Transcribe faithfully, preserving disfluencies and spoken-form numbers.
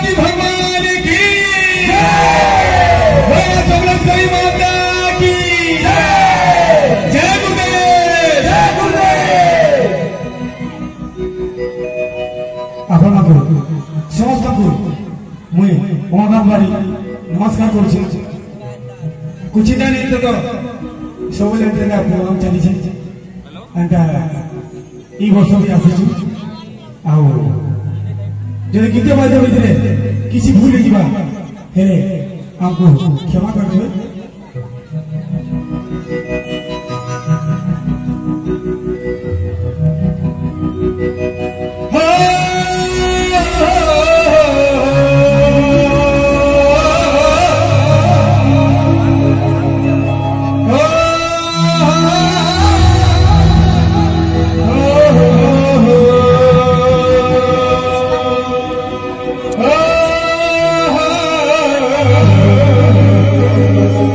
गणपति भगवान की बोलो समलेश्वरी माता की जय गुरुदेव जय गुरुदेव। आपण समस्त को मुई ओंगाबारी नमस्कार करुछि। कुछ दिन तो सब लेते प्रोग्राम चली एंता ई वर्ष भी आसी आओ जब गीत बाजे भितर किसी भूल जा हेले हमको क्षमा कर देवे। Oh